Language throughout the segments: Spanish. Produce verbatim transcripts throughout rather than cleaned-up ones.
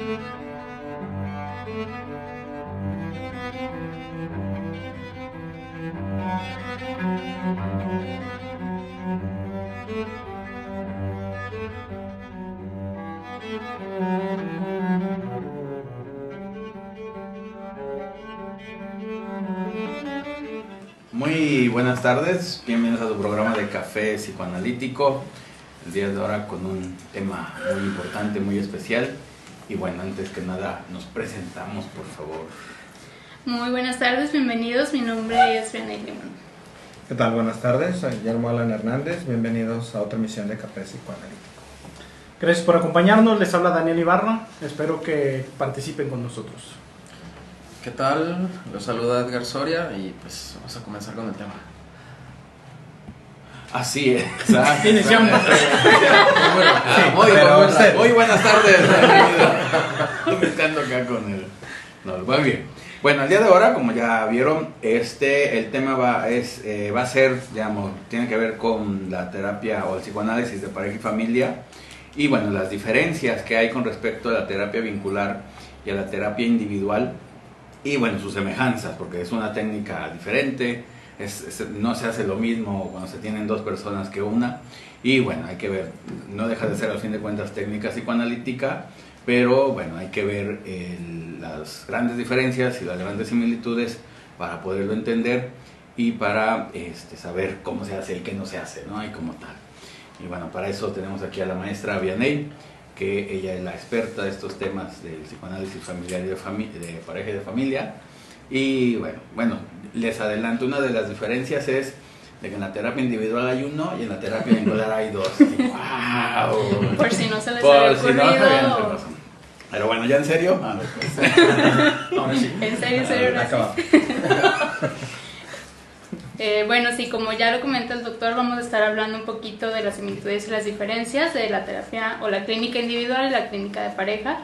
Muy buenas tardes, bienvenidos a tu programa de Café Psicoanalítico. El día de ahora con un tema muy importante, muy especial. Y bueno, antes que nada, nos presentamos, por favor. Muy buenas tardes, bienvenidos. Mi nombre es Vianey Limón. ¿Qué tal? Buenas tardes, soy Guillermo Alan Hernández. Bienvenidos a otra emisión de Café Psicoanalítico. Gracias por acompañarnos, les habla Daniel Ibarra. Espero que participen con nosotros. ¿Qué tal? Los saluda Edgar Soria y pues vamos a comenzar con el tema. Así es. Exacto. Iniciamos. Muy, muy, muy buenas tardes. Estoy mezclando acá con el... No, muy bien. Bueno, el día de ahora, como ya vieron, este, el tema va, es, eh, va a ser, digamos, tiene que ver con la terapia o el psicoanálisis de pareja y familia. Y bueno, las diferencias que hay con respecto a la terapia vincular y a la terapia individual. Y bueno, sus semejanzas, porque es una técnica diferente, es, es, no se hace lo mismo cuando se tienen dos personas que una. Y bueno, hay que ver, no deja de ser al fin de cuentas técnica psicoanalítica, pero bueno, hay que ver el, las grandes diferencias y las grandes similitudes para poderlo entender y para este, saber cómo se hace y qué no se hace, ¿no? Y como tal. Y bueno, para eso tenemos aquí a la maestra Vianey, que ella es la experta de estos temas del psicoanálisis familiar y de, fami de pareja y de familia. Y bueno, bueno, les adelanto, una de las diferencias es de que en la terapia individual hay uno y en la terapia vincular hay dos. ¡Wow! Por si no se les Por había si no ocurrido. sabían. Pero bueno, ¿ya en serio? Ah, no, pues. Ahora sí. En serio, en serio, Acabamos. Eh, bueno, sí, como ya lo comenta el doctor, vamos a estar hablando un poquito de las similitudes y las diferencias de la terapia o la clínica individual y la clínica de pareja.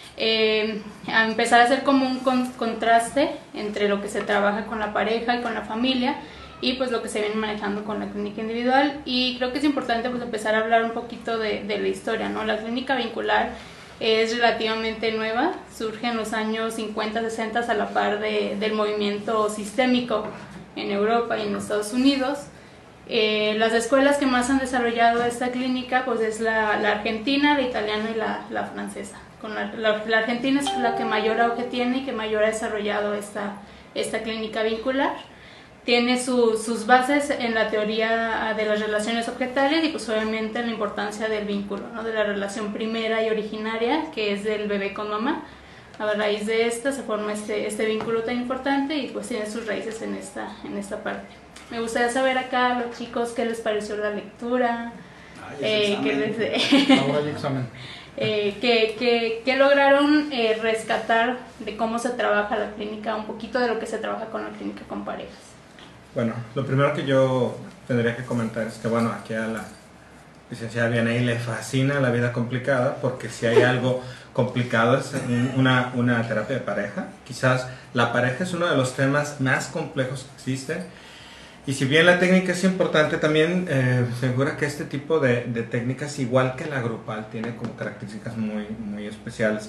Eh, a empezar a hacer como un con contraste entre lo que se trabaja con la pareja y con la familia y pues lo que se viene manejando con la clínica individual. Y creo que es importante pues empezar a hablar un poquito de, de la historia, ¿no? La clínica vincular es relativamente nueva, surge en los años cincuenta, sesenta a la par de, del movimiento sistémico en Europa y en Estados Unidos. Eh, las escuelas que más han desarrollado esta clínica pues es la, la argentina, la italiana y la, la francesa. Con la, la, la argentina es la que mayor auge tiene y que mayor ha desarrollado esta, esta clínica vincular. Tiene su, sus bases en la teoría de las relaciones objetales y pues obviamente en la importancia del vínculo, ¿no? De la relación primera y originaria que es del bebé con mamá. A raíz de esta se forma este, este vínculo tan importante y pues tiene sus raíces en esta, en esta parte. Me gustaría saber acá a los chicos qué les pareció la lectura, Ay, eh, qué, les, Ahora el examen. eh, qué, qué, qué lograron eh, rescatar de cómo se trabaja la clínica, un poquito de lo que se trabaja con la clínica con parejas. Bueno, lo primero que yo tendría que comentar es que, bueno, aquí a la licenciada Vianey le fascina la vida complicada, porque si hay algo complicado es una, una terapia de pareja. Quizás la pareja es uno de los temas más complejos que existen. Y si bien la técnica es importante, también eh, se asegura que este tipo de, de técnicas, igual que la grupal, tiene como características muy, muy especiales.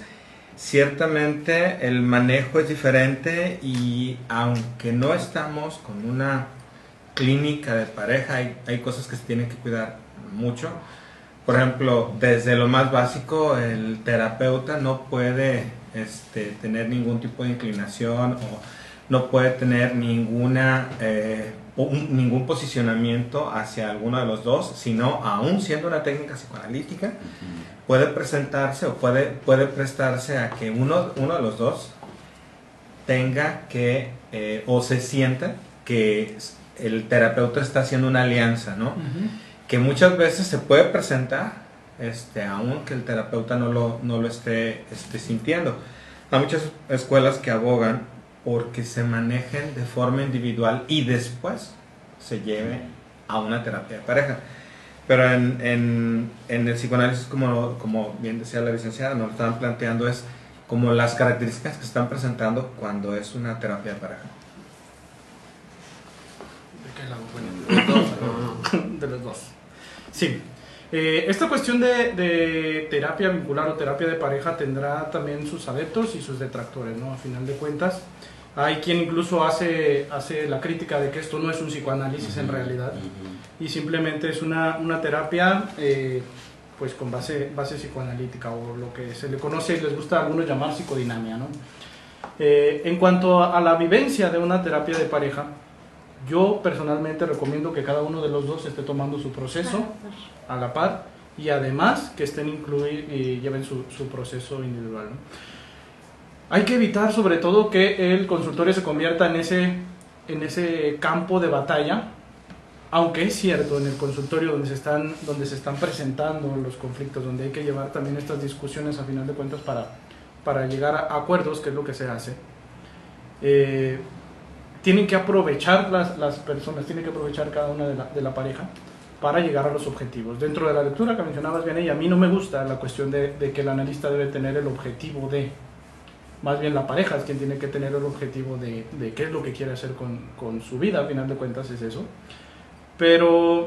Ciertamente el manejo es diferente y aunque no estamos con una clínica de pareja, hay, hay cosas que se tienen que cuidar mucho. Por ejemplo, desde lo más básico, el terapeuta no puede este, tener ningún tipo de inclinación o no puede tener ninguna, eh, un, ningún posicionamiento hacia alguno de los dos, sino aún siendo una técnica psicoanalítica, uh-huh. puede presentarse o puede, puede prestarse a que uno, uno de los dos tenga que, eh, o se sienta que el terapeuta está haciendo una alianza, ¿no? Uh-huh. Que muchas veces se puede presentar, este, aun que el terapeuta no lo, no lo esté, esté sintiendo. Hay muchas escuelas que abogan porque se manejen de forma individual y después se lleve a una terapia de pareja. Pero en, en, en el psicoanálisis, como, como bien decía la licenciada, nos lo estaban planteando es como las características que se están presentando cuando es una terapia de pareja. ¿De qué lado? Bueno, de los dos. De los dos. Sí. Eh, esta cuestión de, de terapia vincular o terapia de pareja tendrá también sus adeptos y sus detractores, ¿no? A final de cuentas, hay quien incluso hace, hace la crítica de que esto no es un psicoanálisis en realidad y simplemente es una, una terapia eh, pues con base, base psicoanalítica o lo que se le conoce y les gusta a algunos llamar psicodinamia, ¿no? Eh, en cuanto a la vivencia de una terapia de pareja, yo personalmente recomiendo que cada uno de los dos esté tomando su proceso a la par y además que estén incluidos y lleven su, su proceso individual, ¿no? Hay que evitar sobre todo que el consultorio se convierta en ese, en ese campo de batalla, aunque es cierto en el consultorio donde se, están, donde se están presentando los conflictos, donde hay que llevar también estas discusiones a final de cuentas para, para llegar a acuerdos, que es lo que se hace. Eh, tienen que aprovechar las, las personas, tienen que aprovechar cada una de la, de la pareja para llegar a los objetivos. Dentro de la lectura que mencionabas bien, y a mí no me gusta la cuestión de, de que el analista debe tener el objetivo de, más bien la pareja es quien tiene que tener el objetivo de, de qué es lo que quiere hacer con, con su vida, al final de cuentas es eso. Pero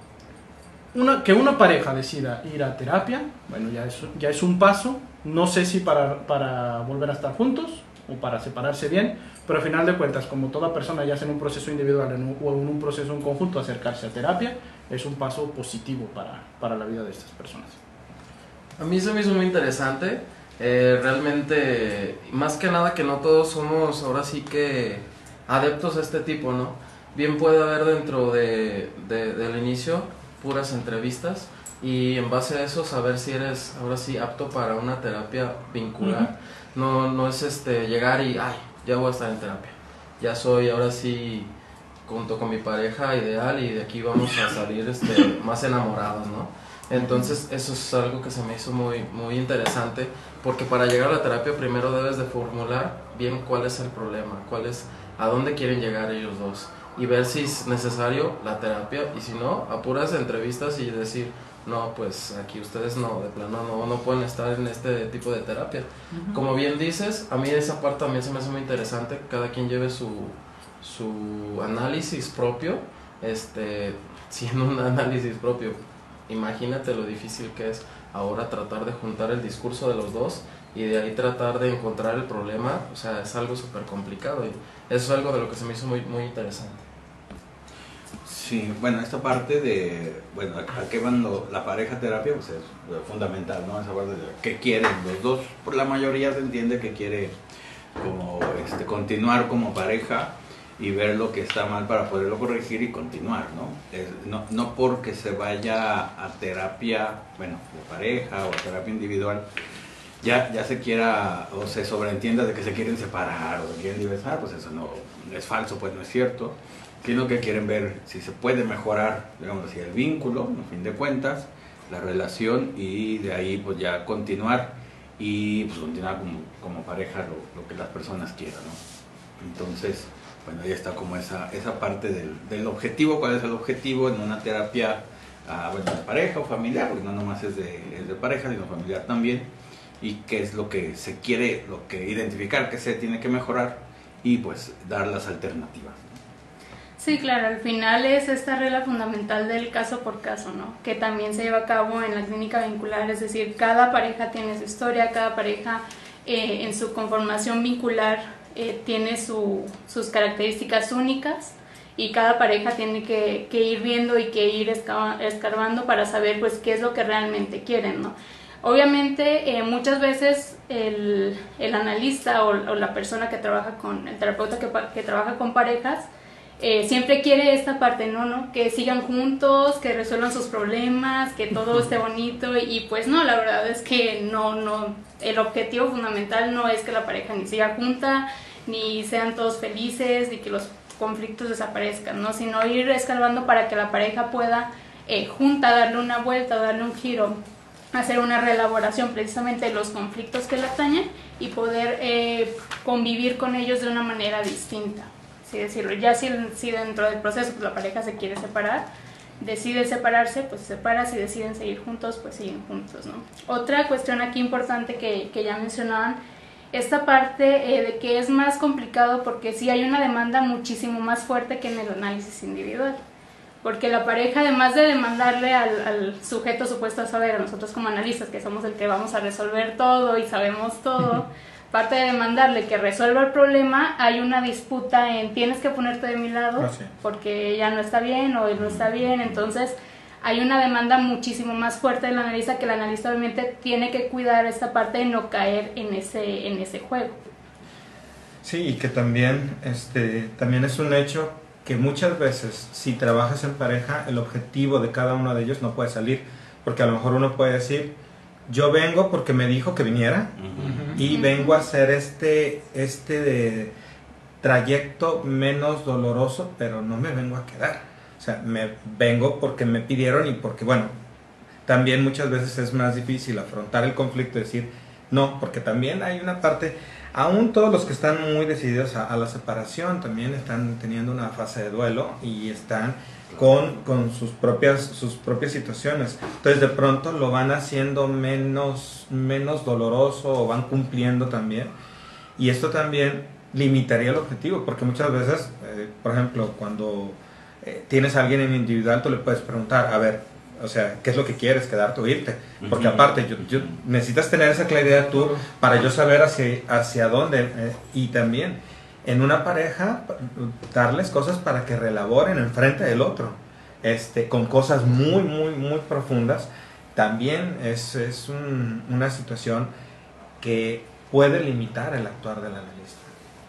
una, que una pareja decida ir a terapia, bueno, ya es, ya es un paso, no sé si para, para volver a estar juntos o para separarse bien, pero al final de cuentas, como toda persona ya sea en un proceso individual en un, o en un proceso en conjunto, acercarse a terapia es un paso positivo para, para la vida de estas personas. A mí se me hizo muy interesante, eh, realmente, más que nada que no todos somos ahora sí que adeptos a este tipo, ¿no? Bien puede haber dentro de, de, del inicio puras entrevistas y en base a eso saber si eres ahora sí apto para una terapia vincular. Uh-huh. No, no es este llegar y, ay, ya voy a estar en terapia, ya soy ahora sí junto con mi pareja ideal y de aquí vamos a salir este, más enamorados, ¿no? Entonces eso es algo que se me hizo muy, muy interesante, porque para llegar a la terapia primero debes de formular bien cuál es el problema, cuál es, a dónde quieren llegar ellos dos y ver si es necesario la terapia y si no, a puras entrevistas y decir, no, pues aquí ustedes no, de plano no, no pueden estar en este tipo de terapia. Uh-huh. Como bien dices, a mí esa parte también se me hace muy interesante, cada quien lleve su, su análisis propio, este, siendo un análisis propio. Imagínate lo difícil que es ahora tratar de juntar el discurso de los dos y de ahí tratar de encontrar el problema, o sea, es algo súper complicado y eso es algo de lo que se me hizo muy, muy interesante. Sí, bueno, esta parte de, bueno, a qué van lo, la pareja terapia, pues es fundamental, ¿no? Esa parte de qué quieren los dos, por la mayoría se entiende que quiere como este, continuar como pareja y ver lo que está mal para poderlo corregir y continuar, ¿no? Es, no, no porque se vaya a terapia, bueno, de pareja o terapia individual, ya, ya se quiera o se sobreentienda de que se quieren separar o se quieren divorciar, pues eso no es falso, pues no es cierto, sino que quieren ver si se puede mejorar, digamos así, el vínculo, a fin de cuentas, la relación y de ahí pues ya continuar y pues continuar como, como pareja lo, lo que las personas quieran, ¿no? Entonces, bueno, ahí está como esa, esa parte del, del objetivo, cuál es el objetivo en una terapia, uh, bueno, de pareja o familiar, porque no nomás es de, es de pareja, sino familiar también, y qué es lo que se quiere, lo que identificar, que se tiene que mejorar y pues dar las alternativas. Sí, claro, al final es esta regla fundamental del caso por caso, ¿no? Que también se lleva a cabo en la clínica vincular, es decir, cada pareja tiene su historia, cada pareja eh, en su conformación vincular eh, tiene su, sus características únicas y cada pareja tiene que, que ir viendo y que ir escarbando para saber pues qué es lo que realmente quieren, ¿no? Obviamente eh, muchas veces el, el analista o, o la persona que trabaja con, el terapeuta que, que trabaja con parejas, Eh, siempre quiere esta parte, ¿no? ¿no? Que sigan juntos, que resuelvan sus problemas, que todo esté bonito y, y pues no, la verdad es que no, no, el objetivo fundamental no es que la pareja ni siga junta, ni sean todos felices, ni que los conflictos desaparezcan, ¿no? Sino ir escarbando para que la pareja pueda eh, junta darle una vuelta, darle un giro, hacer una reelaboración precisamente de los conflictos que la atañen y poder eh, convivir con ellos de una manera distinta. Así decirlo, ya si, si dentro del proceso pues, la pareja se quiere separar, decide separarse, pues se separa, si deciden seguir juntos, pues siguen juntos, ¿no? Otra cuestión aquí importante que, que ya mencionaban, esta parte eh, de que es más complicado porque sí hay una demanda muchísimo más fuerte que en el análisis individual. porque la pareja, además de demandarle al, al sujeto supuesto a saber, a nosotros como analistas, que somos el que vamos a resolver todo y sabemos todo, parte de demandarle que resuelva el problema, hay una disputa en tienes que ponerte de mi lado, Ah, sí. porque ella no está bien o él no está bien, entonces hay una demanda muchísimo más fuerte del analista, que el analista obviamente tiene que cuidar esta parte de no caer en ese, en ese juego. Sí, y que también, este, también es un hecho que muchas veces, si trabajas en pareja, el objetivo de cada uno de ellos no puede salir, porque a lo mejor uno puede decir, yo vengo porque me dijo que viniera, Ujú. y Ujú. vengo a hacer este, este de trayecto menos doloroso, pero no me vengo a quedar. O sea, me vengo porque me pidieron y porque, bueno, también muchas veces es más difícil afrontar el conflicto y decir, no, porque también hay una parte, aún todos los que están muy decididos a, a la separación también están teniendo una fase de duelo y están con, con sus, propias, sus propias situaciones. Entonces de pronto lo van haciendo menos, menos doloroso o van cumpliendo también. Y esto también limitaría el objetivo, porque muchas veces, eh, por ejemplo, cuando eh, tienes a alguien en individual, tú le puedes preguntar, a ver, o sea, ¿qué es lo que quieres? ¿Quedarte o irte? Porque Ujú. aparte, yo, yo, necesitas tener esa claridad tú para yo saber hacia, hacia dónde. Eh, y también, en una pareja, darles cosas para que relaboren enfrente del otro, este, con cosas muy, muy, muy profundas, también es, es un, una situación que puede limitar el actuar del analista.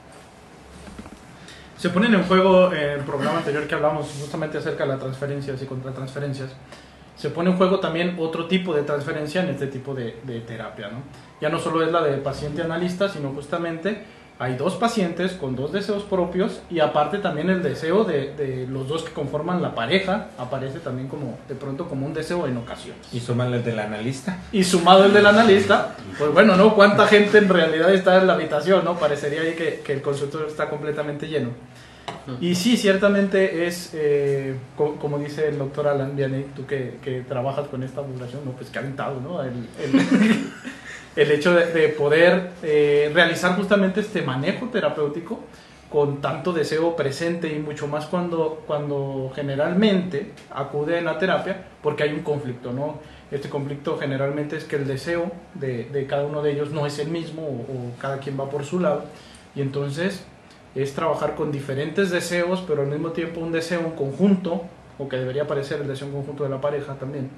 Se ponen en juego, en el programa anterior que hablamos justamente acerca de las transferencias y contratransferencias, se pone en juego también otro tipo de transferencia en este tipo de, de terapia, ¿no? Ya no solo es la de paciente-analista, sino justamente hay dos pacientes con dos deseos propios y aparte también el deseo de, de los dos que conforman la pareja aparece también como de pronto como un deseo en ocasiones. Y súmale el del analista. Y sumado el del analista, pues bueno, ¿no? ¿Cuánta gente en realidad está en la habitación, no? Parecería ahí que, que el consultorio está completamente lleno. Y sí, ciertamente es, eh, co como dice el doctor Alan Vianney, tú que, que trabajas con esta población, ¿no? Pues que aventado, ¿no? El, el, el hecho de, de poder eh, realizar justamente este manejo terapéutico con tanto deseo presente y mucho más cuando, cuando generalmente acuden a terapia porque hay un conflicto, ¿no? Este conflicto generalmente es que el deseo de, de cada uno de ellos no es el mismo o, o cada quien va por su lado y entonces es trabajar con diferentes deseos pero al mismo tiempo un deseo en conjunto o que debería parecer el deseo en conjunto de la pareja también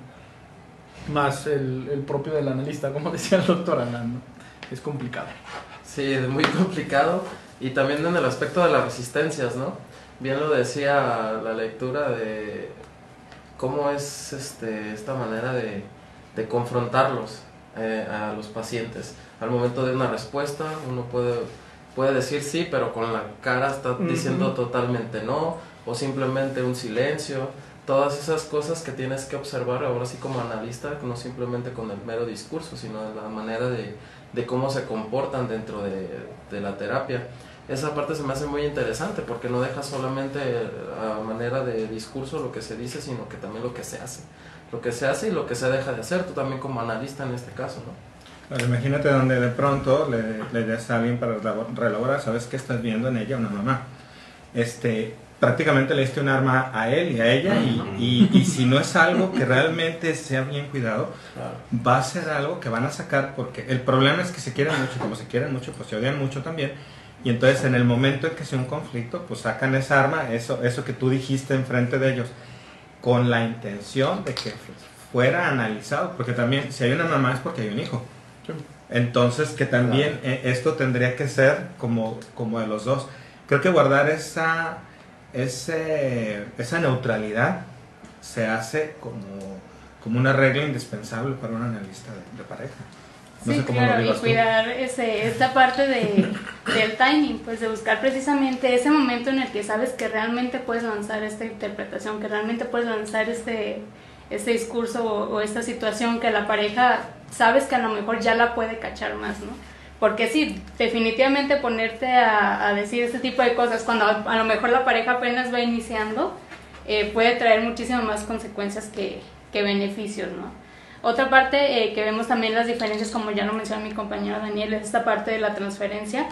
más el, el propio del analista, como decía el doctor Alan, ¿no? Es complicado. Sí, es muy complicado. Y también en el aspecto de las resistencias, ¿no? Bien lo decía la lectura de cómo es este, esta manera de, de confrontarlos eh, a los pacientes. Al momento de una respuesta, uno puede, puede decir sí, pero con la cara está diciendo uh-huh. totalmente no, o simplemente un silencio. Todas esas cosas que tienes que observar ahora sí como analista, no simplemente con el mero discurso, sino de la manera de, de cómo se comportan dentro de, de la terapia. Esa parte se me hace muy interesante porque no deja solamente a manera de discurso lo que se dice, sino que también lo que se hace. Lo que se hace y lo que se deja de hacer, tú también como analista en este caso, ¿no? Claro, imagínate donde de pronto le, le des a alguien para relabrar, sabes que estás viendo en ella una mamá. Este... prácticamente le diste un arma a él y a ella y, y, y si no es algo que realmente sea bien cuidado, claro. va a ser algo que van a sacar porque el problema es que se quieren mucho, como se quieren mucho, pues se odian mucho también y entonces en el momento en que sea un conflicto, pues sacan esa arma, eso, eso que tú dijiste enfrente de ellos, con la intención de que fuera analizado, porque también si hay una mamá es porque hay un hijo. Entonces que también claro. eh, esto tendría que ser como, como de los dos. Creo que guardar esa... Ese, esa neutralidad se hace como, como una regla indispensable para un analista de, de pareja. No sí, sé cómo claro, lo digas y tú. cuidar ese, esta parte de, del timing, pues de buscar precisamente ese momento en el que sabes que realmente puedes lanzar esta interpretación, que realmente puedes lanzar este, este discurso o, o esta situación que la pareja sabes que a lo mejor ya la puede cachar más, ¿no? Porque sí, definitivamente ponerte a, a decir este tipo de cosas cuando a, a lo mejor la pareja apenas va iniciando eh, puede traer muchísimas más consecuencias que, que beneficios, ¿no? Otra parte eh, que vemos también las diferencias, como ya lo mencionó mi compañero Daniel, es esta parte de la transferencia.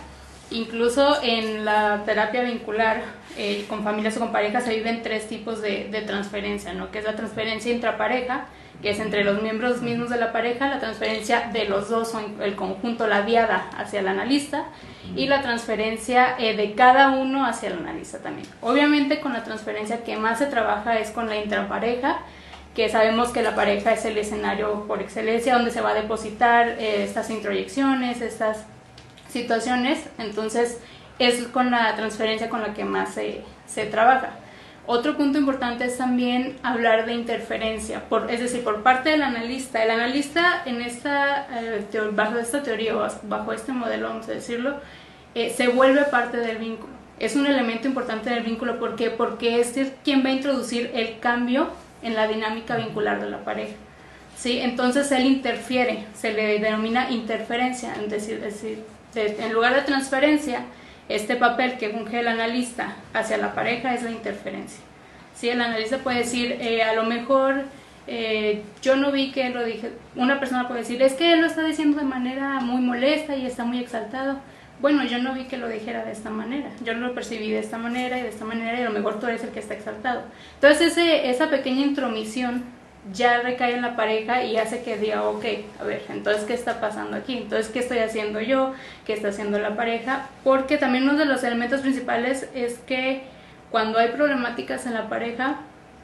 Incluso en la terapia vincular eh, con familias o con parejas se viven tres tipos de, de transferencia, ¿no? Que es la transferencia intrapareja, que es entre los miembros mismos de la pareja, la transferencia de los dos o el conjunto, la diada hacia el analista, y la transferencia eh, de cada uno hacia el analista también. Obviamente con la transferencia que más se trabaja es con la intrapareja, que sabemos que la pareja es el escenario por excelencia donde se va a depositar eh, estas introyecciones, estas situaciones, entonces es con la transferencia con la que más se, se trabaja. Otro punto importante es también hablar de interferencia, por, es decir, por parte del analista. El analista en esta, eh, teo, bajo esta teoría o bajo este modelo, vamos a decirlo, eh, se vuelve parte del vínculo. Es un elemento importante del vínculo, ¿por qué? Porque es quien va a introducir el cambio en la dinámica vincular de la pareja. ¿Sí? Entonces él interfiere, se le denomina interferencia, es decir, es decir en lugar de transferencia, este papel que funge el analista hacia la pareja es la interferencia. ¿Sí? El analista puede decir, eh, a lo mejor eh, yo no vi que él lo dije. Una persona puede decir, es que él lo está diciendo de manera muy molesta y está muy exaltado. Bueno, yo no vi que lo dijera de esta manera, yo lo percibí de esta manera y de esta manera, y a lo mejor tú eres el que está exaltado. Entonces ese, esa pequeña intromisión ya recae en la pareja y hace que diga, ok, a ver, entonces ¿qué está pasando aquí? Entonces, ¿qué estoy haciendo yo? ¿Qué está haciendo la pareja? Porque también uno de los elementos principales es que cuando hay problemáticas en la pareja,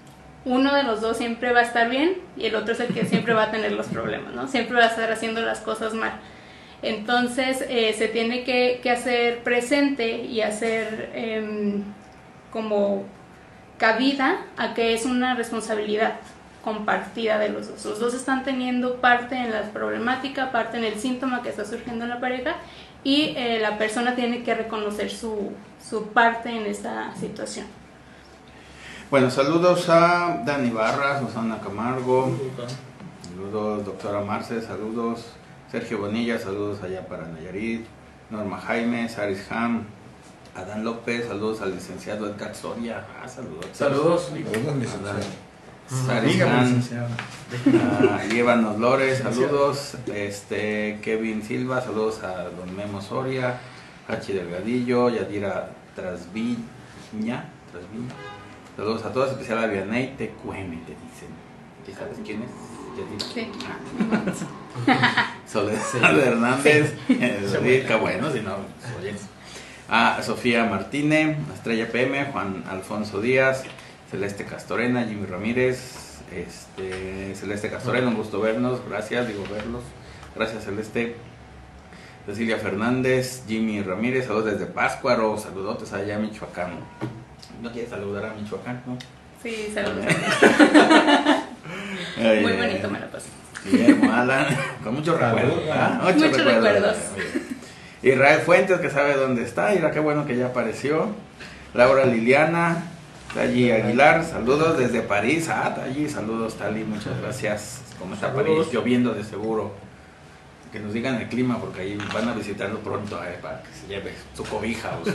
uno de los dos siempre va a estar bien y el otro es el que siempre va a tener los problemas, ¿no? Siempre va a estar haciendo las cosas mal. Entonces, eh, se tiene que, que hacer presente y hacer eh, como cabida a que es una responsabilidad compartida de los dos. Los dos están teniendo parte en la problemática, parte en el síntoma que está surgiendo en la pareja, y eh, la persona tiene que reconocer su, su parte en esta situación. Bueno, saludos a Dani Barra, Susana Camargo, saludos doctora Marce, saludos Sergio Bonilla, saludos allá para Nayarit, Norma Jaime, Saris Ham, Adán López, saludos al licenciado Edgar Soria, ah, saludos. Saludos. Saludos, licenciado. Saris Han, uh, Líbanos Lores, saludos, este, Kevin Silva, saludos a don Memo Soria, Hachi Delgadillo, Yadira Trasviña, Trasviña, saludos a todos, especial a Vianey T Q M, te dicen, ¿y sabes quién es? Yadira. Sí. Soledad sí. Hernández, eh, qué bueno, si no, oyes. A Sofía Martínez, Estrella P M, Juan Alfonso Díaz, Celeste Castorena, Jimmy Ramírez, este, Celeste Castorena, un gusto vernos, gracias, digo verlos, gracias Celeste, Cecilia Fernández, Jimmy Ramírez, saludos desde Pátzcuaro, saludotes allá a Michoacán. ¿No quieres saludar a Michoacán, no? Sí, saludos. Ay, muy eh, bonito me lo pasé. Guillermo Alan, con muchos recuerdos, ¿ah? Muchos, muchos recuerdos. recuerdos. Israel Fuentes, que sabe dónde está, mira qué bueno que ya apareció. Laura Liliana, Tali Aguilar, saludos desde París. Ah, Tali, saludos Tali, muchas gracias. ¿Cómo está saludos. París? Lloviendo de seguro. Que nos digan el clima porque ahí van a visitarlo pronto eh, para que se lleve su cobija o su,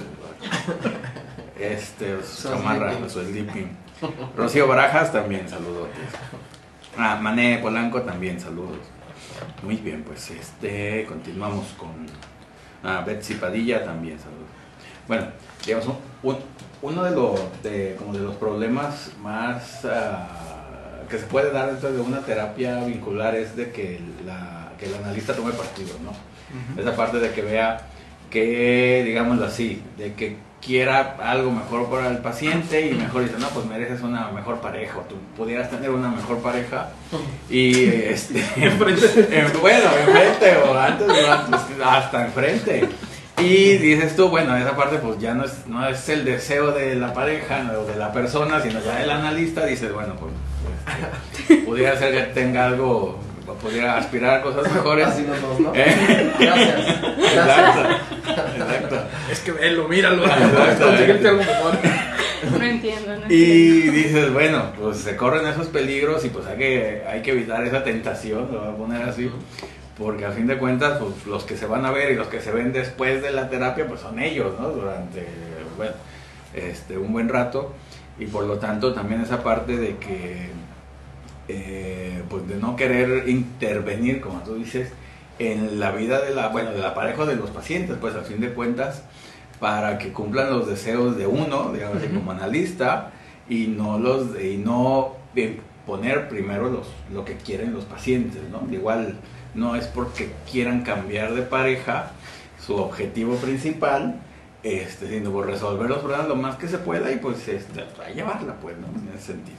este, su chamarra, su sleeping. Rocío Barajas también, saludos. Ah, Mané Polanco también, saludos. Muy bien, pues este continuamos con ah, Betsy Padilla también, saludos. Bueno, digamos, un, uno de los, de, como de los problemas más uh, que se puede dar dentro de una terapia vincular es de que, la, que el analista tome partido, ¿no? Uh-huh. Esa parte de que vea que, digámoslo así, de que quiera algo mejor para el paciente y mejor dice, no, pues mereces una mejor pareja o tú pudieras tener una mejor pareja y este, enfrente, bueno, enfrente o antes, hasta enfrente. Y dices tú, bueno, esa parte pues ya no es, no es el deseo de la pareja o de la persona, sino ya el analista dice, bueno, pues este, pudiera ser que tenga algo, pudiera aspirar a cosas mejores. Así nos dos, ¿no? ¿Eh? Gracias. Exacto, exacto. Es que velo, míralo. Conseguirte algo mejor. No entiendo, no entiendo. Y dices, bueno, pues se corren esos peligros y pues hay que, hay que evitar esa tentación, lo voy a poner así. Porque a fin de cuentas, pues, los que se van a ver y los que se ven después de la terapia, pues son ellos, ¿no? Durante, bueno, este, un buen rato. Y por lo tanto, también esa parte de que, eh, pues de no querer intervenir, como tú dices, en la vida de la, bueno, de la pareja o de los pacientes, pues a fin de cuentas, para que cumplan los deseos de uno, digamos así, como analista, y no los y no poner primero los, lo que quieren los pacientes, ¿no? Igual no es porque quieran cambiar de pareja su objetivo principal, este, sino por resolver los problemas lo más que se pueda y pues este, a llevarla, pues, ¿no? En ese sentido.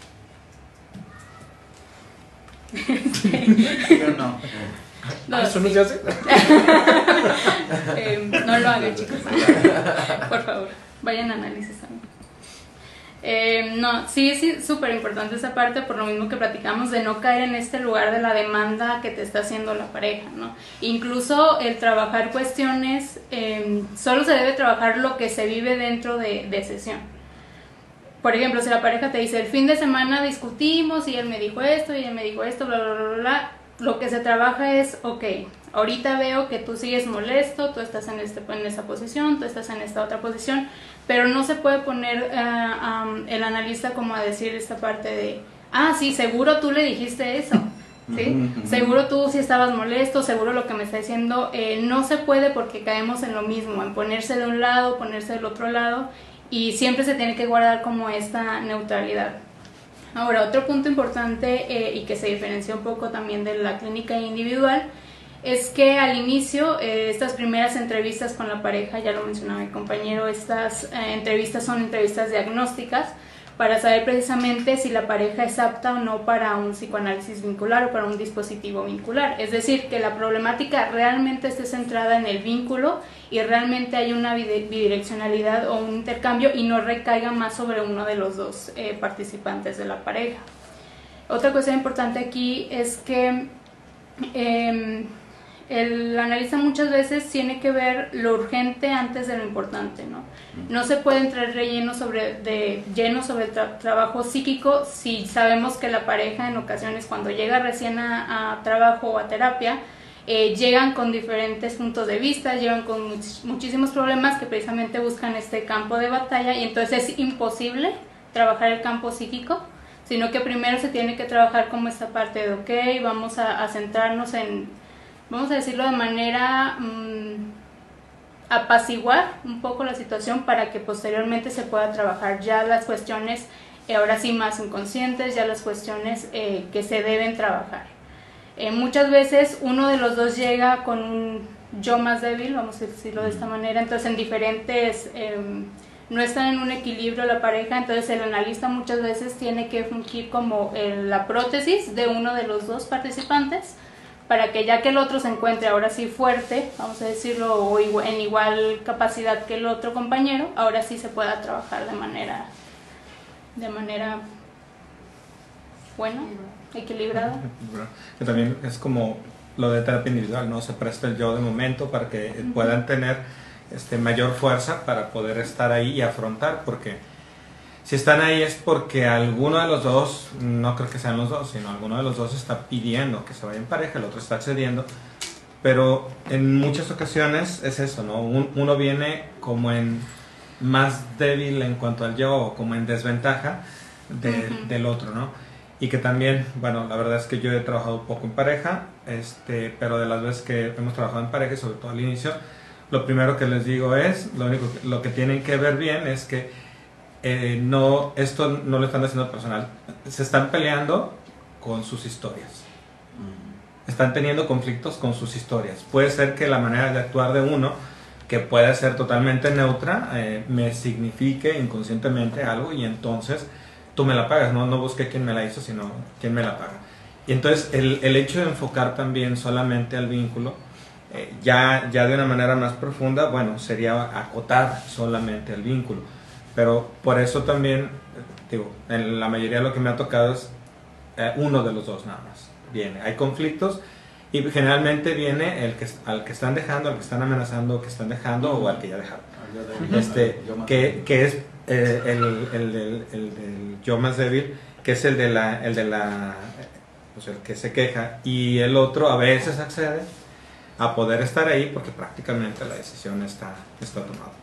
¿Sí o no? No, ¿Eso no se hace? eh, no lo hagan, chicos. Por favor, vayan a análisis también. Eh, no, sí es súper importante esa parte, por lo mismo que platicamos, de no caer en este lugar de la demanda que te está haciendo la pareja, ¿no? Incluso el trabajar cuestiones, eh, solo se debe trabajar lo que se vive dentro de, de sesión. Por ejemplo, si la pareja te dice, el fin de semana discutimos y él me dijo esto y él me dijo esto, bla, bla, bla, bla, lo que se trabaja es, ok, ahorita veo que tú sigues molesto, tú estás en, este, en esta posición, tú estás en esta otra posición, pero no se puede poner uh, um, el analista como a decir esta parte de, ah, sí, seguro tú le dijiste eso, ¿sí? Seguro tú sí estabas molesto, seguro lo que me está diciendo, eh, no se puede porque caemos en lo mismo, en ponerse de un lado, ponerse del otro lado, y siempre se tiene que guardar como esta neutralidad. Ahora, otro punto importante eh, y que se diferencia un poco también de la clínica individual es que al inicio, eh, estas primeras entrevistas con la pareja, ya lo mencionaba mi compañero, estas eh, entrevistas son entrevistas diagnósticas para saber precisamente si la pareja es apta o no para un psicoanálisis vincular o para un dispositivo vincular. Es decir, que la problemática realmente esté centrada en el vínculo y realmente hay una bidireccionalidad o un intercambio y no recaiga más sobre uno de los dos eh, participantes de la pareja. Otra cuestión importante aquí es que eh, el analista muchas veces tiene que ver lo urgente antes de lo importante, ¿no? No se puede entrar relleno sobre, de, lleno sobre el tra trabajo psíquico si sabemos que la pareja en ocasiones cuando llega recién a, a trabajo o a terapia, eh, llegan con diferentes puntos de vista, llegan con much muchísimos problemas que precisamente buscan este campo de batalla y entonces es imposible trabajar el campo psíquico, sino que primero se tiene que trabajar como esta parte de, ok, vamos a, a centrarnos en, vamos a decirlo de manera, mmm, apaciguar un poco la situación para que posteriormente se pueda trabajar ya las cuestiones, eh, ahora sí más inconscientes, ya las cuestiones eh, que se deben trabajar. Eh, muchas veces uno de los dos llega con un yo más débil, vamos a decirlo de esta manera, entonces en diferentes, eh, no están en un equilibrio la pareja, entonces el analista muchas veces tiene que fungir como el, la prótesis de uno de los dos participantes, para que ya que el otro se encuentre ahora sí fuerte, vamos a decirlo, o igual, en igual capacidad que el otro compañero, ahora sí se pueda trabajar de manera, de manera buena, equilibrada. Que también es como lo de terapia individual, ¿no? Se presta el yo de momento para que uh-huh. puedan tener este, mayor fuerza para poder estar ahí y afrontar, porque si están ahí es porque alguno de los dos, no creo que sean los dos, sino alguno de los dos está pidiendo que se vaya en pareja, el otro está accediendo, pero en muchas ocasiones es eso, ¿no? Un, uno viene como en más débil en cuanto al yo, o como en desventaja de, uh-huh. del otro, ¿no? Y que también, bueno, la verdad es que yo he trabajado poco en pareja, este, pero de las veces que hemos trabajado en pareja, y sobre todo al inicio, lo primero que les digo es, lo único que, lo que tienen que ver bien es que Eh, no, esto no lo están haciendo personal, se están peleando con sus historias, están teniendo conflictos con sus historias. Puede ser que la manera de actuar de uno, que puede ser totalmente neutra, eh, me signifique inconscientemente algo y entonces tú me la pagas, no, no busqué quién me la hizo, sino quién me la paga. Y entonces el, el hecho de enfocar también solamente al vínculo, eh, ya, ya de una manera más profunda, bueno, sería acotar solamente al vínculo. Pero por eso también, digo, en la mayoría de lo que me ha tocado es eh, uno de los dos nada más. Viene, hay conflictos y generalmente viene el que, al que están dejando, al que están amenazando, que están dejando o al que ya dejaron. Este, que, que es eh, el, el, el, el, el yo más débil, que es el de la, el de la, pues el que se queja, y el otro a veces accede a poder estar ahí porque prácticamente la decisión está, está tomada.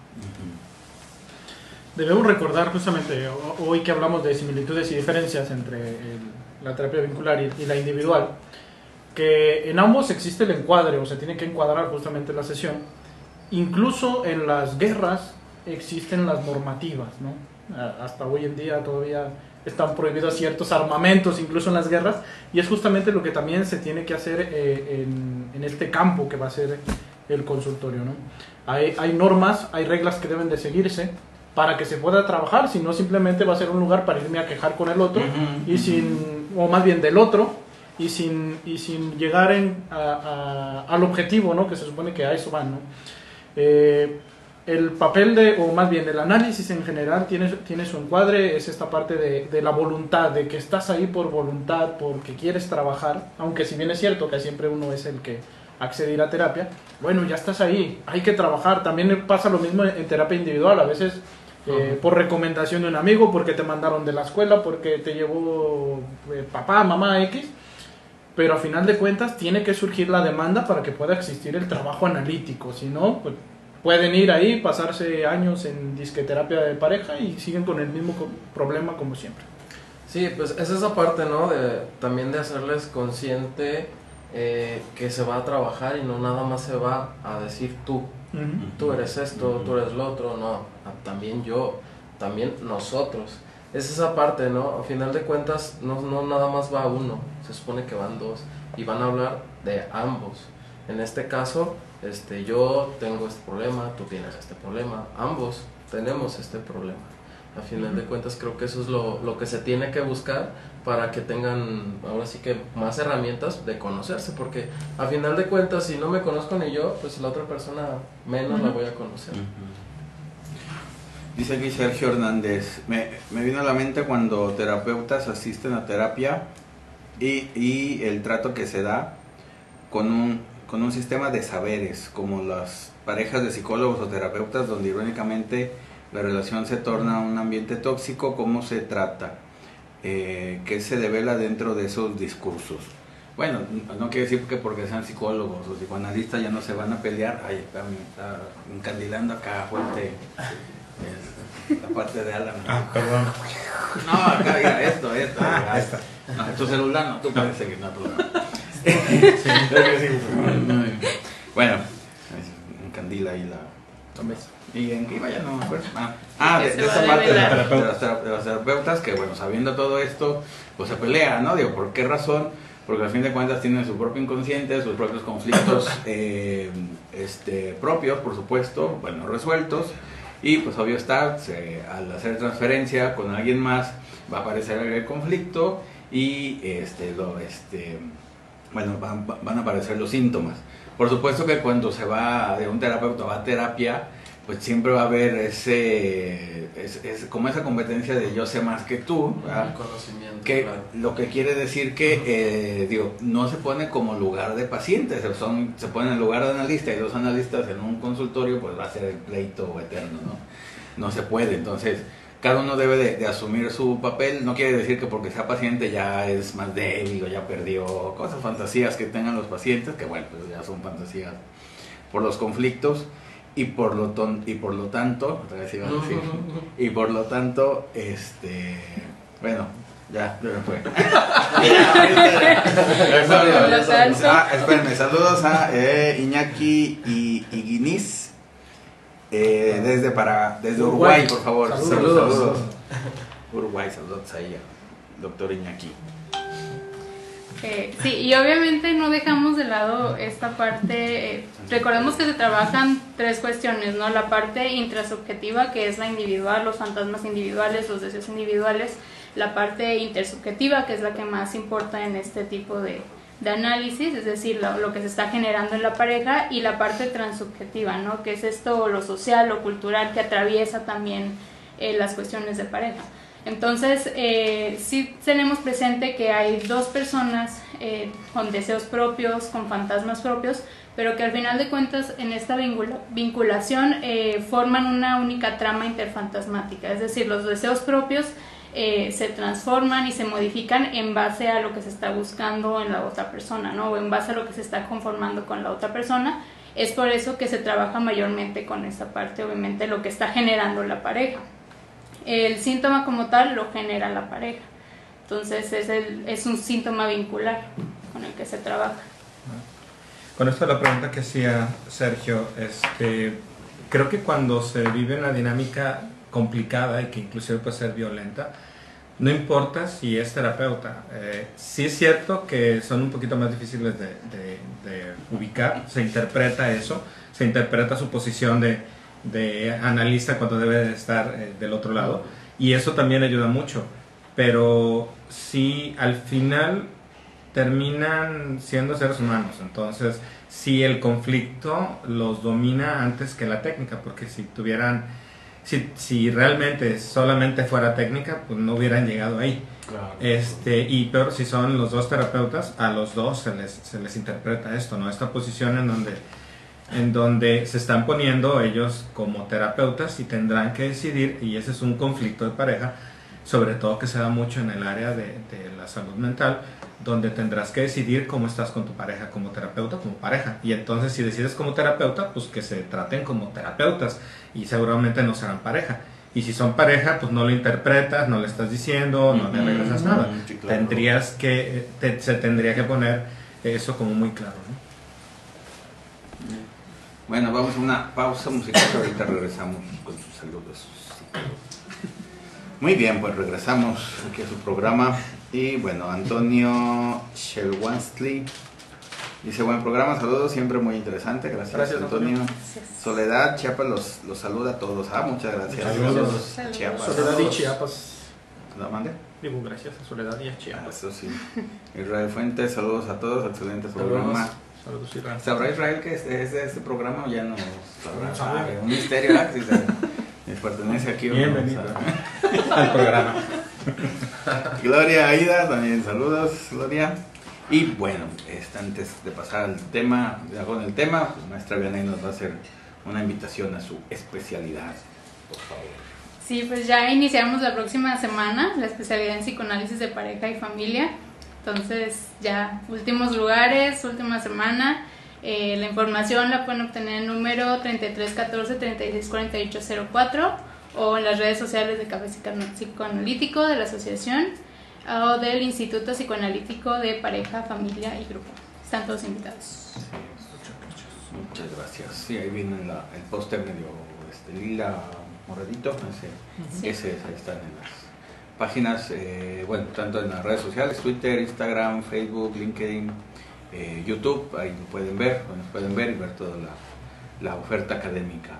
Debemos recordar justamente hoy que hablamos de similitudes y diferencias entre el, la terapia vincular y, y la individual, que en ambos existe el encuadre, o se tiene que encuadrar justamente la sesión. Incluso en las guerras existen las normativas, ¿no? Hasta hoy en día todavía están prohibidos ciertos armamentos, incluso en las guerras, y es justamente lo que también se tiene que hacer eh, en, en este campo que va a ser el consultorio, ¿no? Hay, hay normas, hay reglas que deben de seguirse para que se pueda trabajar, si no simplemente va a ser un lugar para irme a quejar con el otro, uh-huh, y sin, o más bien del otro, y sin, y sin llegar en, a, a, al objetivo, ¿no? Que se supone que a eso van, ¿no? Eh, el papel de, o más bien el análisis en general tiene, tiene su encuadre, es esta parte de, de la voluntad, de que estás ahí por voluntad, porque quieres trabajar, aunque si bien es cierto que siempre uno es el que accede a ir a terapia, bueno, ya estás ahí, hay que trabajar. También pasa lo mismo en terapia individual, a veces eh, uh-huh, por recomendación de un amigo, porque te mandaron de la escuela, porque te llevó eh, papá, mamá, X, pero a final de cuentas tiene que surgir la demanda para que pueda existir el trabajo analítico, si no, pues pueden ir ahí, pasarse años en disqueterapia de pareja y siguen con el mismo problema como siempre. Sí, pues es esa parte, ¿no? De, también de hacerles consciente eh, que se va a trabajar y no nada más se va a decir tú. Uh-huh. Tú eres esto, uh-huh, tú eres lo otro, no. También yo, también nosotros. Es esa parte, ¿no? A final de cuentas, no, no nada más va uno, se supone que van dos y van a hablar de ambos. En este caso, este, yo tengo este problema, tú tienes este problema, ambos tenemos este problema. A final de cuentas creo que eso es lo, lo que se tiene que buscar para que tengan ahora sí que más herramientas de conocerse, porque a final de cuentas si no me conozco ni yo, pues la otra persona menos uh-huh, la voy a conocer. Uh-huh. Dice aquí Sergio Hernández, me, me vino a la mente cuando terapeutas asisten a terapia y, y el trato que se da con un con un sistema de saberes, como las parejas de psicólogos o terapeutas, donde irónicamente la relación se torna un ambiente tóxico. ¿Cómo se trata? Eh, ¿Qué se devela dentro de esos discursos? Bueno, no quiere decir que porque sean psicólogos o psicoanalistas ya no se van a pelear. Ay, está, está encandilando acá fuerte es, la parte de Alan. Ah, perdón. No, acá diga esto, esto. Ah, esta. No, tu celular no, tú puedes seguir, no hay problema. Sí. Bueno, encandila ahí la... ¿Y en qué iba? Ya no me acuerdo. Ah, ah de, de esta parte de, la, de, las, de las terapeutas que, bueno, sabiendo todo esto, pues se pelea, ¿no? Digo, ¿por qué razón? Porque al fin de cuentas tienen su propio inconsciente, sus propios conflictos eh, este, propios, por supuesto, bueno, resueltos. Y pues obvio está, se, al hacer transferencia con alguien más va a aparecer el conflicto y este, lo, este, bueno, van, van a aparecer los síntomas. Por supuesto que cuando se va de un terapeuta va a terapia, pues siempre va a haber ese, es, es como esa competencia de yo sé más que tú, ¿verdad? Conocimiento, que claro. Lo que quiere decir que eh, digo, no se pone como lugar de paciente, se, son, se pone en lugar de analista, y dos analistas en un consultorio, pues va a ser el pleito eterno, ¿no? No se puede. Entonces cada uno debe de, de asumir su papel. No quiere decir que porque sea paciente ya es más débil o ya perdió, cosas, fantasías que tengan los pacientes, que bueno, pues ya son fantasías por los conflictos. Y por lo ton, y por lo tanto, otra vez iba a decir, y por lo tanto, este, bueno, ya, ya me fue. Ah, espérenme, saludos a eh, Iñaki y Iguinis, eh, desde para, desde Uruguay, por favor. Saludos. Saludos. saludos. Uruguay, saludos ahí, doctor Iñaki. Eh, sí, y obviamente no dejamos de lado esta parte, eh, recordemos que se trabajan tres cuestiones, ¿no? La parte intrasubjetiva, que es la individual, los fantasmas individuales, los deseos individuales, la parte intersubjetiva, que es la que más importa en este tipo de, de análisis, es decir, lo, lo que se está generando en la pareja, y la parte transsubjetiva, ¿no? Que es esto, lo social, lo cultural, que atraviesa también eh, las cuestiones de pareja. Entonces, eh, sí tenemos presente que hay dos personas eh, con deseos propios, con fantasmas propios, pero que al final de cuentas en esta vincula vinculación eh, forman una única trama interfantasmática, es decir, los deseos propios eh, se transforman y se modifican en base a lo que se está buscando en la otra persona, ¿no? O en base a lo que se está conformando con la otra persona. Es por eso que se trabaja mayormente con esta parte, obviamente, lo que está generando la pareja. El síntoma como tal lo genera la pareja, entonces es, el, es un síntoma vincular. con el que se trabaja. Con esto la pregunta que hacía Sergio, este, creo que cuando se vive una dinámica complicada y que inclusive puede ser violenta, no importa si es terapeuta. Eh, sí es cierto que son un poquito más difíciles de, de, de ubicar, se interpreta eso, se interpreta su posición de, de analista cuando debe de estar eh, del otro lado, y eso también ayuda mucho, pero sí al final terminan siendo seres humanos, entonces sí el conflicto los domina antes que la técnica, porque si tuvieran Si, si realmente solamente fuera técnica, pues no hubieran llegado ahí. Claro. Este, y peor, si son los dos terapeutas, a los dos se les, se les interpreta esto, ¿no? Esta posición en donde, en donde se están poniendo ellos como terapeutas y tendrán que decidir, y ese es un conflicto de pareja, sobre todo que se da mucho en el área de, de la salud mental, donde tendrás que decidir cómo estás con tu pareja, como terapeuta, como pareja. Y entonces si decides como terapeuta, pues que se traten como terapeutas y seguramente no serán pareja. Y si son pareja, pues no lo interpretas, no le estás diciendo, no le regresas nada. Sí, claro. Tendrías que, te, se tendría que poner eso como muy claro, ¿no? Bueno, vamos a una pausa musical, ahorita regresamos con sus saludos. Muy bien, pues regresamos aquí a su programa. Y bueno, Antonio Shelwansley dice: buen programa, saludos, siempre muy interesante. Gracias, gracias Antonio. Gracias. Soledad Chiapas los, los saluda a todos. Ah, muchas gracias. Saludos. Saludos. Chiapas. Soledad y Chiapas. ¿La mande? Digo, gracias a Soledad y a Chiapas. Ah, eso sí. Israel Fuentes, saludos a todos, excelente programa. Saludos, Israel. ¿Sabrá Israel que es de este, este programa o ya no sabrá? Ah, un misterio, ¿verdad? Si se, les pertenece aquí. Bienvenido al programa. Gloria Aida, también saludos, Gloria. Y bueno, este, antes de pasar al tema, con el tema, pues maestra Vianey nos va a hacer una invitación a su especialidad, por favor. Sí, pues ya iniciamos la próxima semana la especialidad en psicoanálisis de pareja y familia. Entonces ya últimos lugares, última semana. Eh, la información la pueden obtener en el número treinta y tres catorce treinta y seis cuarenta y ocho cero cuatro o en las redes sociales de Café Psicoanalítico de la asociación o del Instituto Psicoanalítico de Pareja, Familia y Grupo. Están todos invitados. Sí, muchas gracias. Sí, ahí viene la, el póster medio este, lila, moradito. Ese, sí. ese, ahí están en las páginas, eh, bueno, tanto en las redes sociales, Twitter, Instagram, Facebook, LinkedIn, eh, YouTube. Ahí lo pueden ver, nos pueden ver y ver toda la, la oferta académica.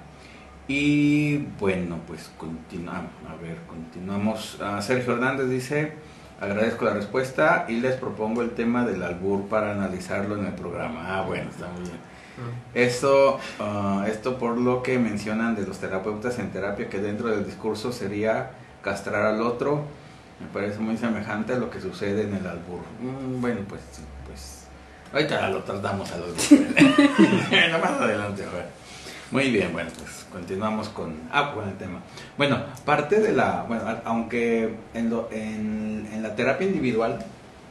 Y bueno, pues continuamos, a ver, continuamos. Uh, Sergio Hernández dice: agradezco la respuesta y les propongo el tema del albur para analizarlo en el programa. Ah, bueno, está muy bien. Uh. Esto, uh, esto por lo que mencionan de los terapeutas en terapia, que dentro del discurso sería castrar al otro, me parece muy semejante a lo que sucede en el albur. Mm, bueno, pues, pues, ahorita lo tratamos al albur. No, más adelante, a ver. Muy bien, bueno, pues continuamos con, ah, con el tema. Bueno, parte de la, bueno, aunque en, lo, en, en la terapia individual,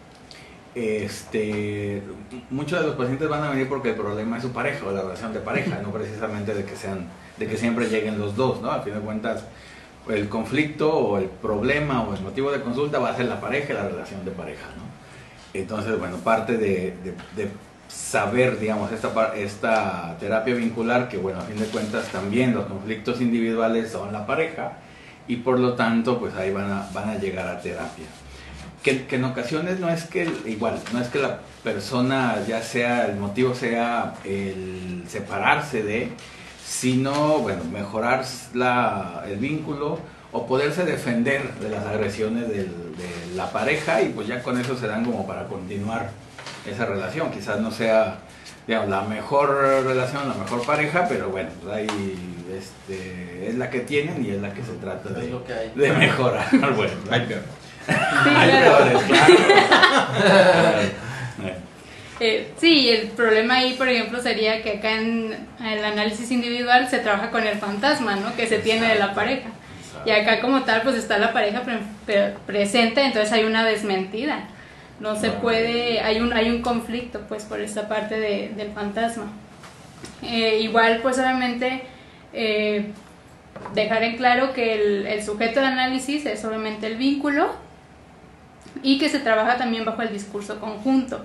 este, muchos de los pacientes van a venir porque el problema es su pareja o la relación de pareja, no precisamente de que sean, de que siempre lleguen los dos, ¿no? Al fin de cuentas, el conflicto o el problema o el motivo de consulta va a ser la pareja y la relación de pareja, ¿no? Entonces, bueno, parte de, de, de saber, digamos, esta, esta terapia vincular, que bueno, a fin de cuentas también los conflictos individuales son la pareja y por lo tanto pues ahí van a, van a llegar a terapia. Que, que en ocasiones no es que, igual, no es que la persona ya sea, el motivo sea el separarse de, sino, bueno, mejorar la, el vínculo o poderse defender de las agresiones del, de la pareja y pues ya con eso se dan como para continuar esa relación. Quizás no sea, digamos, la mejor relación, la mejor pareja, pero bueno, pues ahí este, es la que tienen y es la que se trata de, de mejorar. Bueno, hay peor. Sí, hay claro. peores, claro. Eh, sí, el problema ahí, por ejemplo, sería que acá en el análisis individual se trabaja con el fantasma, ¿no? Que se tiene de la pareja. Y acá como tal, pues está la pareja pre pre presente, entonces hay una desmentida. No se puede, hay un, hay un conflicto pues por esta parte de, del fantasma. Eh, igual pues obviamente eh, dejar en claro que el, el sujeto de análisis es obviamente el vínculo y que se trabaja también bajo el discurso conjunto.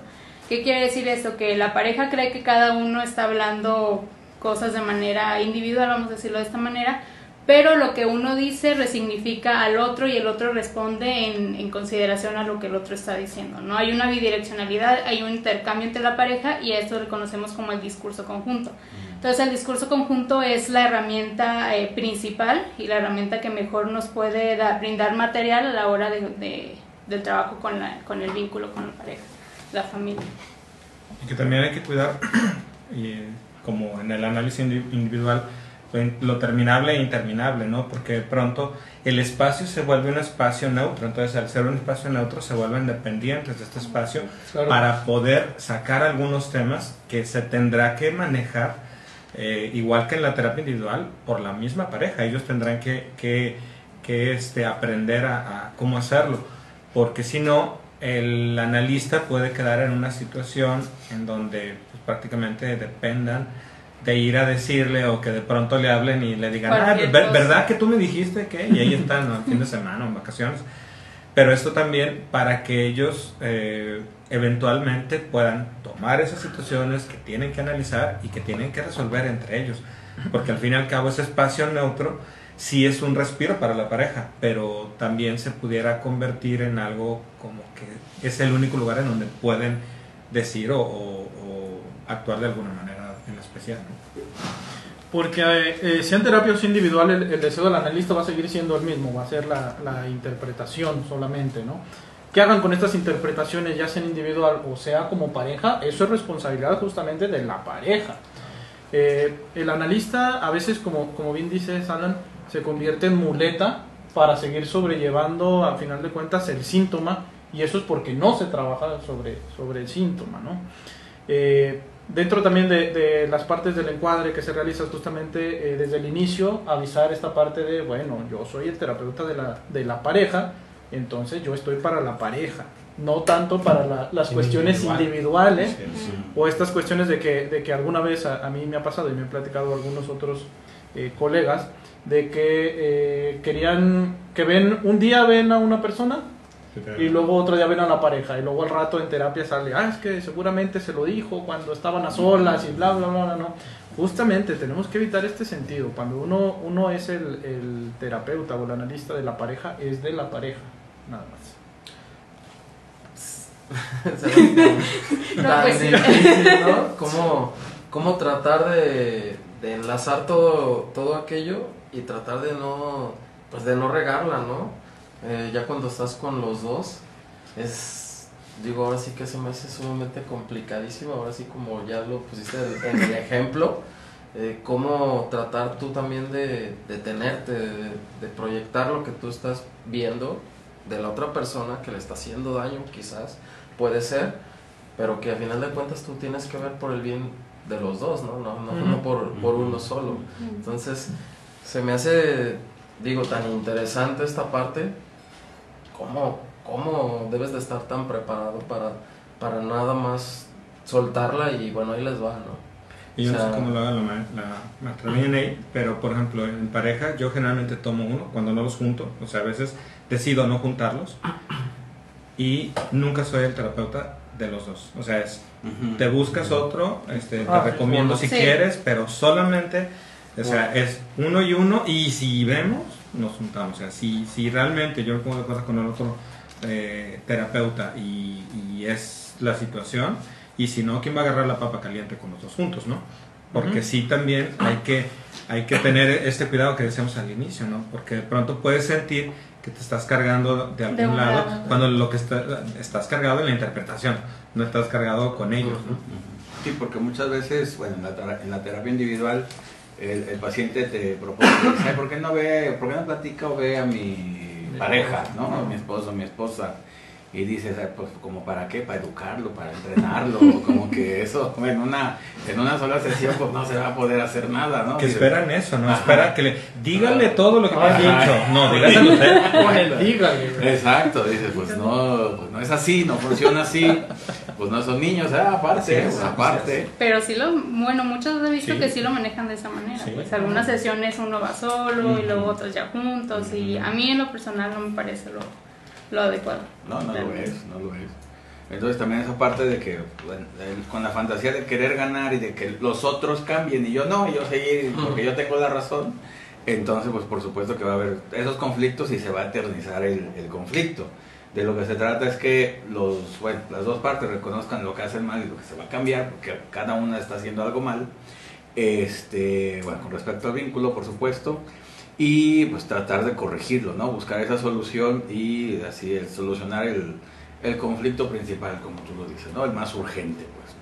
¿Qué quiere decir esto? Que la pareja cree que cada uno está hablando cosas de manera individual, vamos a decirlo de esta manera, pero lo que uno dice resignifica al otro y el otro responde en, en consideración a lo que el otro está diciendo, ¿no? Hay una bidireccionalidad, hay un intercambio entre la pareja y a esto lo conocemos como el discurso conjunto. Entonces el discurso conjunto es la herramienta eh, principal y la herramienta que mejor nos puede dar, brindar material a la hora de, de, del trabajo con, la, con el vínculo con la pareja, la familia. Y que también hay que cuidar, y, como en el análisis individual, lo terminable e interminable, ¿no? Porque de pronto el espacio se vuelve un espacio neutro, entonces al ser un espacio neutro se vuelven dependientes de este espacio, claro, para poder sacar algunos temas que se tendrá que manejar, eh, igual que en la terapia individual, por la misma pareja. Ellos tendrán que, que, que este, aprender a, a cómo hacerlo, porque si no, el analista puede quedar en una situación en donde pues, prácticamente dependan de ir a decirle, o que de pronto le hablen y le digan, ah, ¿ver, ¿verdad que tú me dijiste que? Y ahí están, ¿no? En fin de semana o en vacaciones. Pero esto también para que ellos eh, eventualmente puedan tomar esas situaciones que tienen que analizar y que tienen que resolver entre ellos. Porque al fin y al cabo ese espacio neutro sí es un respiro para la pareja, pero también se pudiera convertir en algo como que es el único lugar en donde pueden decir o, o, o actuar de alguna manera en especial, ¿no? Porque eh, sea en terapia o sea individual, el, el deseo del analista va a seguir siendo el mismo, va a ser la, la interpretación solamente, ¿no? ¿Qué hagan con estas interpretaciones, ya sea en individual o sea como pareja? Eso es responsabilidad justamente de la pareja. Eh, el analista a veces, como, como bien dices, Alan, se convierte en muleta para seguir sobrellevando, a final de cuentas, el síntoma, y eso es porque no se trabaja sobre, sobre el síntoma, ¿no? Eh, Dentro también de, de las partes del encuadre que se realiza justamente eh, desde el inicio, avisar esta parte de, bueno, yo soy el terapeuta de la, de la pareja, entonces yo estoy para la pareja, no tanto para la, las cuestiones Individual. individuales, sí, sí. O estas cuestiones de que, de que alguna vez a, a mí me ha pasado y me han platicado algunos otros eh, colegas, de que eh, querían, que ven, un día ven a una persona, y luego otro día ven a la pareja, y luego al rato en terapia sale, ah, es que seguramente se lo dijo cuando estaban a solas y bla, bla, bla, bla, no. Justamente tenemos que evitar este sentido. Cuando uno, uno es el, el terapeuta o el analista de la pareja, es de la pareja, nada más. Tan pues sí. Difícil, ¿no? ¿Cómo, cómo tratar de, de enlazar todo, todo aquello y tratar de no, pues de no regarla, ¿no? Eh, ya cuando estás con los dos, es, digo, ahora sí que se me hace sumamente complicadísimo, ahora sí como ya lo pusiste en el ejemplo, eh, cómo tratar tú también de, de tenerte, de, de proyectar lo que tú estás viendo de la otra persona que le está haciendo daño, quizás, puede ser, pero que a final de cuentas tú tienes que ver por el bien de los dos, ¿no? No, no, no por, por uno solo. Entonces, se me hace, digo, tan interesante esta parte. ¿Cómo, ¿Cómo debes de estar tan preparado para, para nada más soltarla y bueno, ahí les va, ¿no? Y yo o sea, no sé cómo lo haga la, la maestra Vianney, pero por ejemplo en pareja yo generalmente tomo uno cuando no los junto, o sea a veces decido no juntarlos y nunca soy el terapeuta de los dos, o sea es, uh-huh. te buscas otro, este, ah, te recomiendo si sí. quieres, pero solamente, o sea bueno. es uno y uno y si vemos nos juntamos, o sea, si, si realmente yo me pongo de acuerdo con el otro eh, terapeuta y, y es la situación, y si no, ¿quién va a agarrar la papa caliente con los dos juntos, no? Porque uh-huh. sí también hay que, hay que tener este cuidado que decíamos al inicio, ¿no? Porque de pronto puedes sentir que te estás cargando de algún de lado, lado, cuando lo que está, estás cargado en la interpretación, no estás cargado con ellos, ¿no? Sí, porque muchas veces, bueno, en la, en la terapia individual, El, el paciente te propone, dice, ¿por qué no ve, por qué no platica o ve a mi pareja, ¿no? A mi esposo, a mi esposa? Y dices, pues como para qué, para educarlo, para entrenarlo, como que eso, en una, en una sola sesión pues no se va a poder hacer nada, ¿no? Que esperan eso, ¿no? Esperan que le, díganle todo lo que me han dicho, no, díganle usted, díganle. Exacto, dices, pues no, pues no es así, no funciona así, pues no son niños, ah, aparte, es, aparte. Pero sí lo, bueno, muchos he visto sí. que sí lo manejan de esa manera, sí. pues algunas sesiones uno va solo uh-huh. y luego otros ya juntos, uh-huh. y a mí en lo personal no me parece lo... lo adecuado. No, no lo es, no lo es. Entonces también esa parte de que bueno, con la fantasía de querer ganar y de que los otros cambien y yo no, yo seguir porque yo tengo la razón, entonces pues por supuesto que va a haber esos conflictos y se va a eternizar el, el conflicto. De lo que se trata es que los, bueno, las dos partes reconozcan lo que hacen mal y lo que se va a cambiar, porque cada una está haciendo algo mal, este, bueno, con respecto al vínculo por supuesto, y pues tratar de corregirlo, ¿no? Buscar esa solución y así el, solucionar el el conflicto principal, como tú lo dices, ¿no? El más urgente, pues.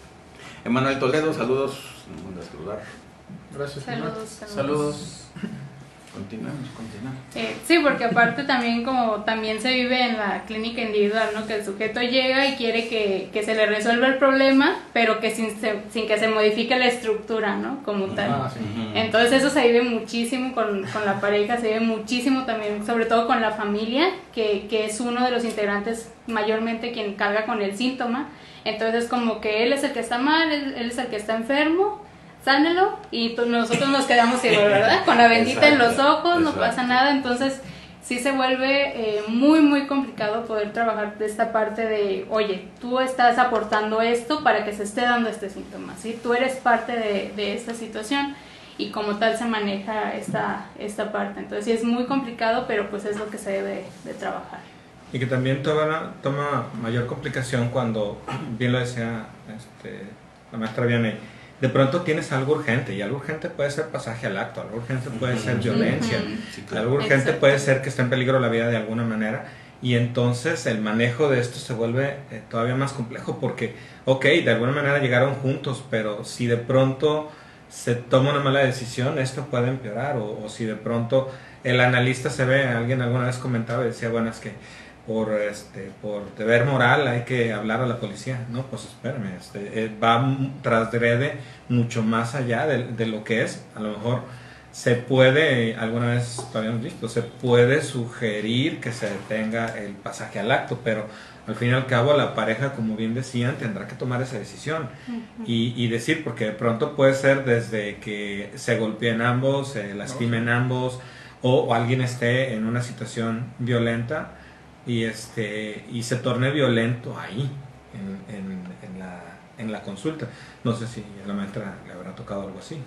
Emanuel Toledo, saludos. No me mandas saludar. Gracias. Saludos, saludos. Saludos. Continuamos, continuamos. Eh, sí, porque aparte también como también se vive en la clínica individual, ¿no? Que el sujeto llega y quiere que, que se le resuelva el problema, pero que sin, sin que se modifique la estructura, ¿no? Como tal. Ah, sí. Entonces eso se vive muchísimo con, con la pareja, se vive muchísimo también, sobre todo con la familia, que, que es uno de los integrantes mayormente quien carga con el síntoma. Entonces como que él es el que está mal, él, él es el que está enfermo, sánelo, y tú, nosotros nos quedamos igual, ¿verdad? Con la bendita en los ojos, no pasa nada. Entonces sí se vuelve eh, muy muy complicado poder trabajar de esta parte de, oye, tú estás aportando esto para que se esté dando este síntoma, ¿sí? Tú eres parte de, de esta situación y como tal se maneja esta, esta parte. Entonces sí es muy complicado, pero pues es lo que se debe de trabajar. Y que también toma, toma mayor complicación cuando, bien lo decía este, la maestra Vianney, de pronto tienes algo urgente, y algo urgente puede ser pasaje al acto, algo urgente puede ser violencia, Uh-huh. Sí, claro. algo urgente Exacto. puede ser que esté en peligro la vida de alguna manera, y entonces el manejo de esto se vuelve eh, todavía más complejo porque, ok, de alguna manera llegaron juntos, pero si de pronto se toma una mala decisión, esto puede empeorar, o, o si de pronto el analista se ve, alguien alguna vez comentaba y decía, bueno, es que por este por deber moral hay que hablar a la policía. No, pues espérame, este, eh, va trasgrede mucho más allá de, de lo que es. A lo mejor se puede, alguna vez lo habíamos visto, se puede sugerir que se detenga el pasaje al acto, pero al fin y al cabo la pareja, como bien decían, tendrá que tomar esa decisión Uh-huh. y, y decir, porque de pronto puede ser desde que se golpeen ambos, se lastimen ambos, o, o alguien esté en una situación violenta y este y se torne violento ahí en, en, en, la, en la consulta. No sé si a la maestra le habrá tocado algo así.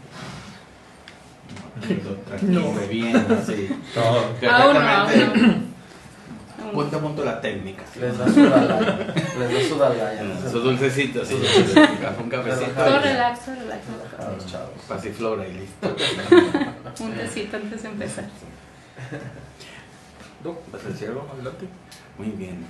Tranquilo, bien, así. Todo. Aún no, aún no. Punto a punto la técnica. ¿Sí? Les da su dalaya. Les da su dalaya. ¿no? Sus dulcecitos, sus dulcecitos. Un cafecito. Todo y ya. relax, todo relax. A los chavos. Pasiflora y listo. Un tecito antes de empezar. ¿Tú vas a decir algo adelante? Muy bien.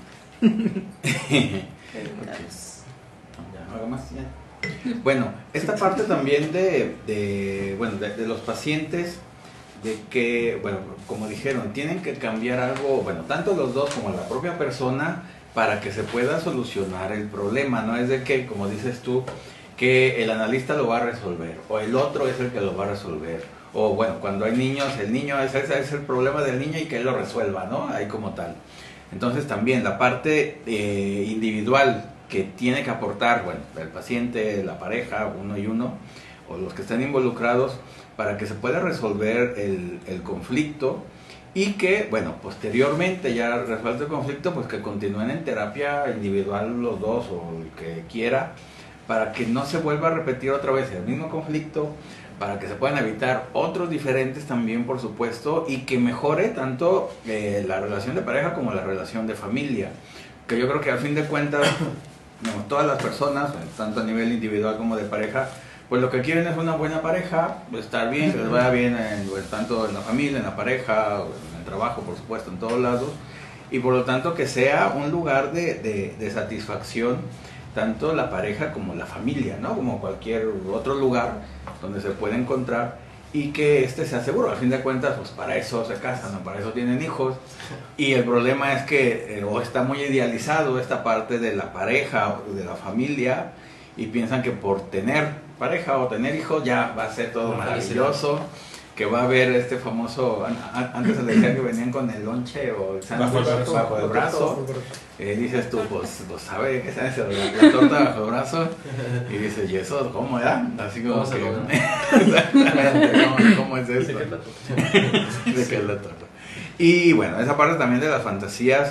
Ya, ¿algo más? Ya. Bueno, esta parte también de, de, bueno, de, de los pacientes, de que, bueno, como dijeron, tienen que cambiar algo, bueno, tanto los dos como la propia persona, para que se pueda solucionar el problema. No es de que, como dices tú, que el analista lo va a resolver, o el otro es el que lo va a resolver, o bueno, cuando hay niños, el niño es, es, es el problema del niño y que él lo resuelva, ¿no? Ahí como tal. Entonces también la parte eh, individual que tiene que aportar, bueno, el paciente, la pareja, uno y uno, o los que están involucrados, para que se pueda resolver el, el conflicto y que, bueno, posteriormente ya resuelto el conflicto, pues que continúen en terapia individual los dos o el que quiera, para que no se vuelva a repetir otra vez el mismo conflicto, para que se puedan evitar otros diferentes también, por supuesto, y que mejore tanto eh, la relación de pareja como la relación de familia. Que yo creo que al fin de cuentas, no, todas las personas, tanto a nivel individual como de pareja, pues lo que quieren es una buena pareja, estar bien, que les vaya bien en, pues, tanto en la familia, en la pareja, en el trabajo, por supuesto, en todos lados, y por lo tanto que sea un lugar de, de, de satisfacción, tanto la pareja como la familia, ¿no? Como cualquier otro lugar donde se puede encontrar, y que este sea seguro. Al fin de cuentas, pues para eso se casan, ¿no? Para eso tienen hijos, y el problema es que eh, o está muy idealizado esta parte de la pareja o de la familia, y piensan que por tener pareja o tener hijos ya va a ser todo maravilloso, que va a haber este famoso, antes se le decía que venían con el lonche o el sándwich bajo, bajo el brazo, eh, dices tú, pues, pues sabe qué es eso, la, la torta bajo el brazo, y dices, ¿y eso cómo era? Así como ¿Cómo que, se logra? exactamente, ¿cómo, cómo es eso? ¿De qué es la torta? ¿De qué es la torta? Y bueno, esa parte también de las fantasías,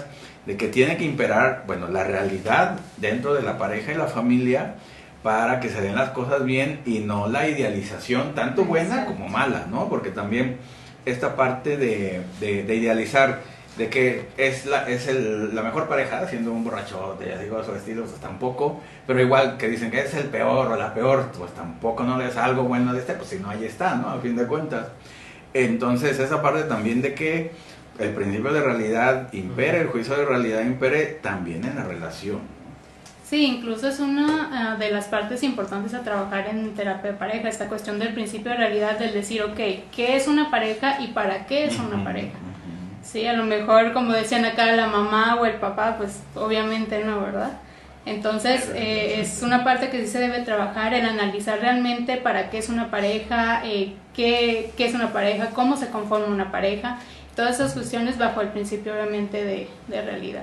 de que tiene que imperar, bueno, la realidad dentro de la pareja y la familia para que se den las cosas bien y no la idealización, tanto buena como mala, ¿no? Porque también esta parte de, de, de idealizar, de que es la, es el, la mejor pareja, siendo un borrachote, ya digo, su estilo, pues tampoco, pero igual que dicen que es el peor o la peor, pues tampoco no le es algo bueno de este, pues si no, ahí está, ¿no? A fin de cuentas. Entonces, esa parte también de que el principio de realidad impere, el juicio de realidad impere también en la relación. Sí, incluso es una uh, de las partes importantes a trabajar en terapia de pareja, esta cuestión del principio de realidad, del decir, ok, ¿qué es una pareja y para qué es una pareja? Sí, a lo mejor, como decían acá, la mamá o el papá, pues obviamente no, ¿verdad? Entonces, eh, es una parte que sí se debe trabajar, el analizar realmente para qué es una pareja, eh, qué, qué es una pareja, cómo se conforma una pareja, todas esas cuestiones bajo el principio obviamente de, de realidad.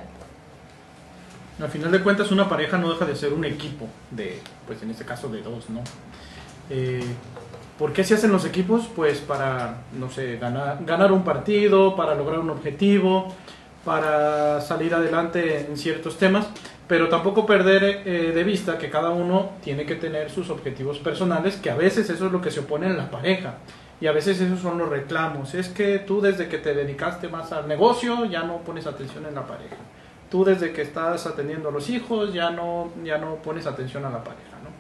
Al final de cuentas, una pareja no deja de ser un equipo, de, pues en este caso de dos, ¿no? Eh, ¿Por qué se hacen los equipos? Pues para, no sé, ganar, ganar un partido, para lograr un objetivo, para salir adelante en ciertos temas, pero tampoco perder eh, de vista que cada uno tiene que tener sus objetivos personales, que a veces eso es lo que se opone en la pareja. Y a veces esos son los reclamos. Es que tú desde que te dedicaste más al negocio ya no pones atención en la pareja. Tú desde que estás atendiendo a los hijos ya no, ya no pones atención a la pareja, ¿no?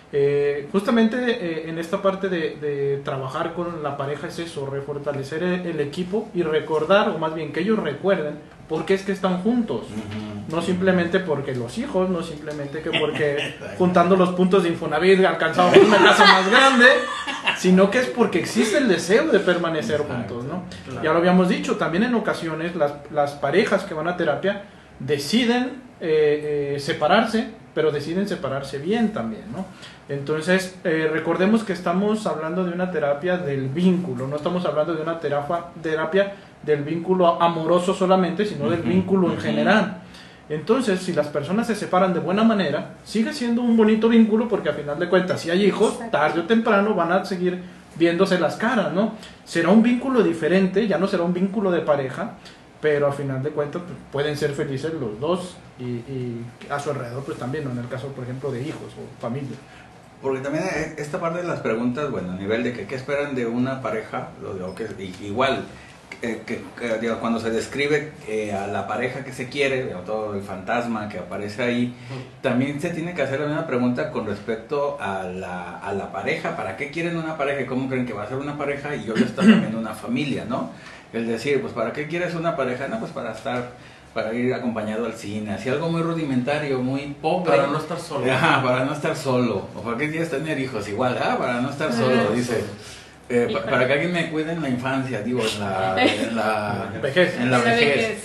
Eh, justamente eh, en esta parte de, de trabajar con la pareja es eso, refortalecer el, el equipo y recordar, o más bien que ellos recuerden por qué es que están juntos. Uh-huh. No simplemente porque los hijos, no simplemente que porque juntando los puntos de Infonavit alcanzamos una casa más grande, sino que es porque existe el deseo de permanecer juntos, ¿no? Claro. Ya lo habíamos dicho, también en ocasiones las, las parejas que van a terapia deciden eh, eh, separarse, pero deciden separarse bien también, ¿no? Entonces, eh, recordemos que estamos hablando de una terapia del vínculo, no estamos hablando de una terapia, terapia del vínculo amoroso solamente, sino del vínculo en general. Entonces, si las personas se separan de buena manera, sigue siendo un bonito vínculo porque a final de cuentas, si hay hijos, tarde o temprano van a seguir viéndose las caras, ¿no? Será un vínculo diferente, ya no será un vínculo de pareja, pero a final de cuentas pues, pueden ser felices los dos y, y a su alrededor pues también, ¿no? En el caso por ejemplo de hijos o familia. Porque también esta parte de las preguntas, bueno, a nivel de que qué esperan de una pareja, lo digo que igual eh, que, que digo, cuando se describe eh, a la pareja que se quiere, digo, todo el fantasma que aparece ahí, también se tiene que hacer una pregunta con respecto a la, a la pareja, ¿para qué quieren una pareja y cómo creen que va a ser una pareja? Y yo ya está también una familia, ¿no? Es decir, pues ¿para qué quieres una pareja? No, pues para estar, para ir acompañado al cine, así algo muy rudimentario, muy pobre. Para no estar solo. Ah, para no estar solo. ¿O para qué quieres tener hijos? Igual, ah, para no estar solo, dice. Eh, pa para que alguien me cuide en la infancia, digo, en la, en la vejez. En la vejez.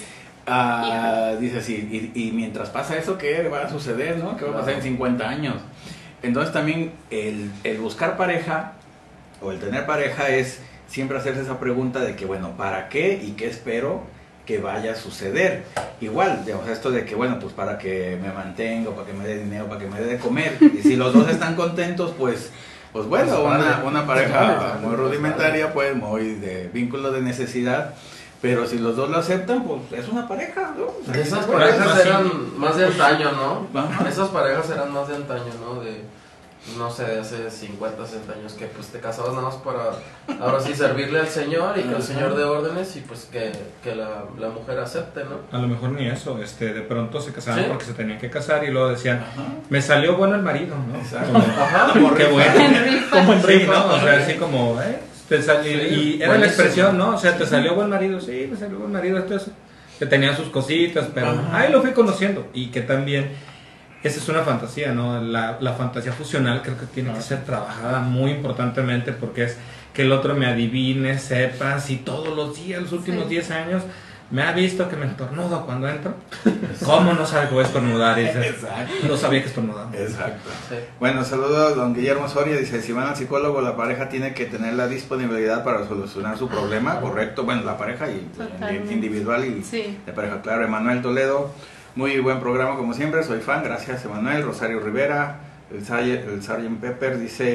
Ah, dice así, y, y mientras pasa eso, ¿qué va a suceder, no? ¿Qué va a pasar en cincuenta años? Entonces también el, el buscar pareja, o el tener pareja es siempre hacerse esa pregunta de que, bueno, ¿para qué y qué espero que vaya a suceder? Igual, digamos, esto de que, bueno, pues para que me mantenga, para que me dé dinero, para que me dé de comer. Y si los dos están contentos, pues, pues bueno, una, una pareja muy rudimentaria, pues muy de vínculo de necesidad. Pero si los dos lo aceptan, pues es una pareja, ¿no? O sea, esas parejas eran más de antaño, ¿no? Ajá. Esas parejas eran más de antaño, ¿no? De... no sé, de hace cincuenta, sesenta años, que pues te casabas nada más para, ahora sí, servirle al Señor y que el Señor dé órdenes y pues que, que la, la mujer acepte, ¿no? A lo mejor ni eso, este, de pronto se casaban ¿sí? porque se tenían que casar y luego decían, ajá, me salió bueno el marido, ¿no? Exacto. Como, ajá, como qué bueno. Como en sí, ¿no? O sea, así como, ¿eh? Te sal... sí, y era buenísimo. La expresión, ¿no? O sea, te salió buen marido, sí, me salió buen marido, esto es, que tenía sus cositas, pero ajá, ahí lo fui conociendo y que también... esa es una fantasía, ¿no? La, la fantasía fusional creo que tiene que ser trabajada muy importantemente porque es que el otro me adivine, sepa, si todos los días, los últimos diez sí. años, me ha visto que me estornudo cuando entro. ¿Cómo no sabe que voy a estornudar? Exacto. No sabía que estornudaba. Exacto. Sí. Bueno, saludos a don Guillermo Soria. Dice, si van al psicólogo, la pareja tiene que tener la disponibilidad para solucionar su problema, correcto. Bueno, la pareja y totalmente. Individual y sí. de pareja, claro. Emanuel Toledo. Muy buen programa como siempre, soy fan, gracias Emanuel. Rosario Rivera, el, el Sargent Pepper dice,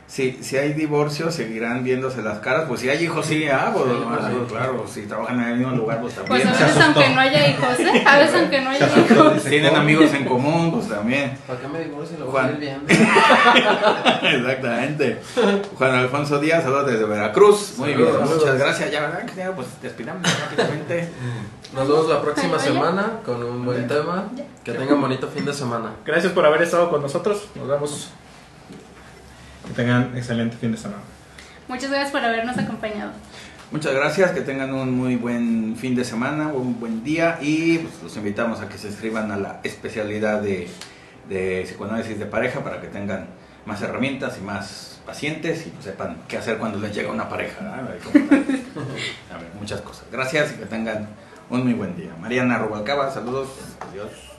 si, si hay divorcios, seguirán viéndose las caras. Pues si hay hijos, sí, ah, pues, Sí, pues, ah, sí. claro, si trabajan en el mismo lugar, pues también. Pues a se veces asustó. aunque no haya hijos, ¿eh? A veces aunque no haya Se asustó, hijos. dice, Tienen ¿cómo? amigos en común, pues también. ¿Para qué me divorcio si lo voy Juan. a ir viendo? Exactamente. Juan Alfonso Díaz, saludos desde Veracruz. Muy bien, Saludos. muchas gracias. Ya, ¿verdad? Ya, pues despidamos rápidamente. Nos vemos la próxima Ay, vaya. semana con un buen tema. Que tengan bonito fin de semana. Gracias por haber estado con nosotros. Nos vemos. Que tengan excelente fin de semana. Muchas gracias por habernos acompañado. Muchas gracias, que tengan un muy buen fin de semana, un buen día y pues, los invitamos a que se inscriban a la especialidad de, de psicoanálisis de pareja para que tengan más herramientas y más pacientes y pues, sepan qué hacer cuando les llega una pareja. ¿no? A ver, a ver, muchas cosas. Gracias y que tengan un muy buen día. Mariana Rubalcaba, saludos. Adiós.